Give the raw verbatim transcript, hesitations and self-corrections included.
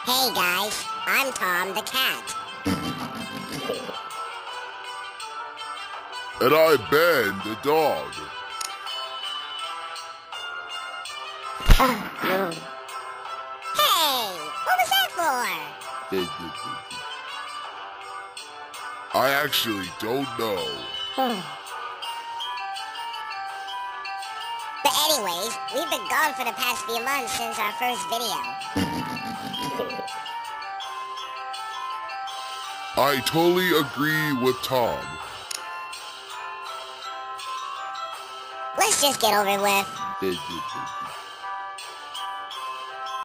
Hey guys, I'm Tom the cat. And I'm Ben the dog. Hey, what was that for? I actually don't know. But anyways, we've been gone for the past few months since our first video. I totally agree with Tom. Let's just get over with.